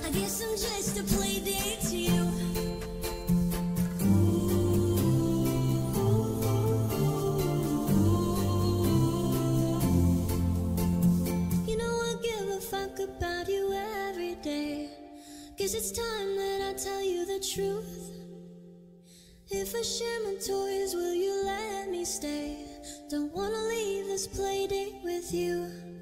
I guess I'm just a play date to you. You know I give a fuck about you every day. Guess it's time that I tell you the truth. If I share my toys, will you let me stay? Don't wanna leave this play date with you.